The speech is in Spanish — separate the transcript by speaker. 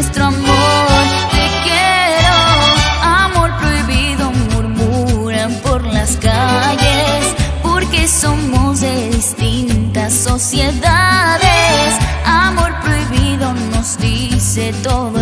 Speaker 1: nuestro amor. Te quiero, amor prohibido, murmuran por las calles, porque somos de distintas sociedades. Amor prohibido nos dice todo